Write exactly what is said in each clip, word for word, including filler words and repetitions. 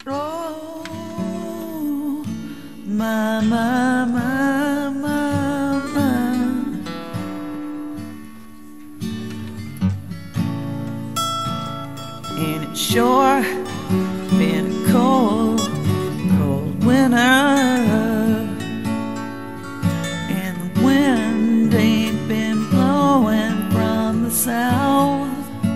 Oh, my, my, my, my, my. And it's sure been a cold, cold winter. And the wind ain't been blowing from the south.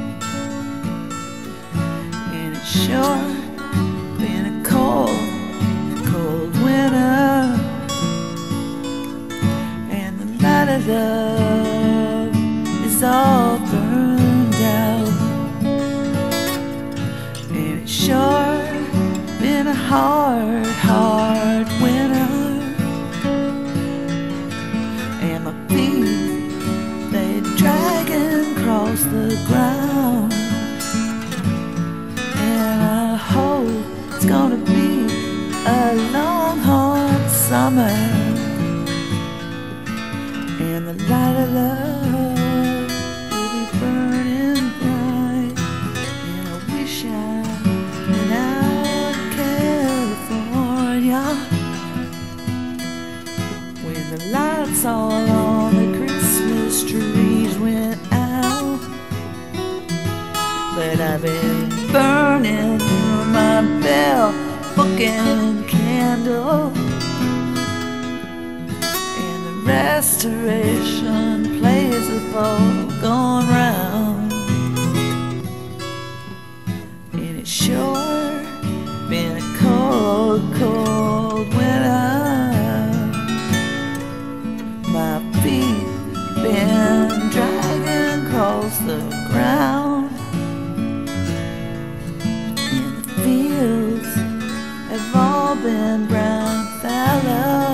And it's sure been a cold, cold winter. And the light of love is all burned out. And it's sure been a hard, hard winter. And my feet, they dragging across the ground. And I hope it's gonna be a long, hard summer. And the light of love will be burning bright. And I wish I'd been out in California when the lights all on the Christmas trees went out. But I've been burning my bell booking candle, and the restoration plays have all gone round. And it's sure been a cold, cold winter. My feet been dragging across the ground. Have all been brown fallow.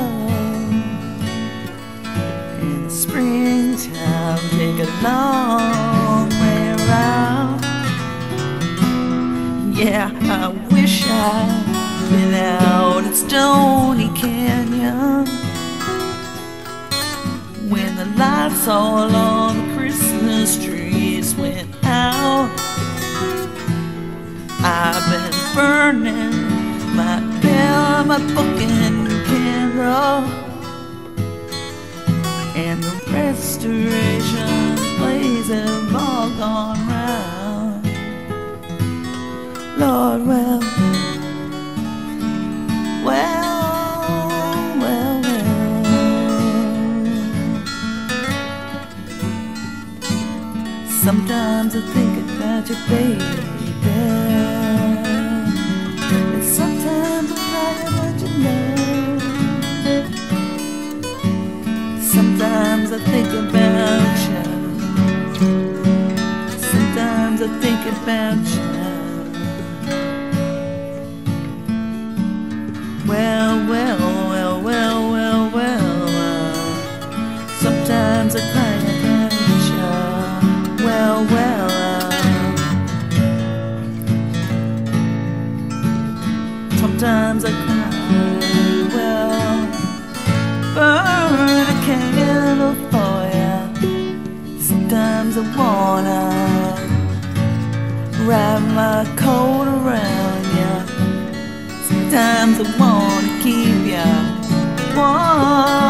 In the springtime, take a long way around. Yeah, I wish I'd been out in Stony Canyon when the lights all on the Christmas trees went out. I've been burning my bell, my booking candle, and the restoration plays have all gone round. Lord, well, well, well, well. Sometimes I think about you, baby. And sometimes I cry about your love. Sometimes I think about you. Sometimes I think about you. Well, well, well, well, well, well. Sometimes I cry about you. Well, well. Sometimes I cry, well, burn a candle for ya. Sometimes I wanna wrap my coat around ya. Sometimes I wanna keep ya warm.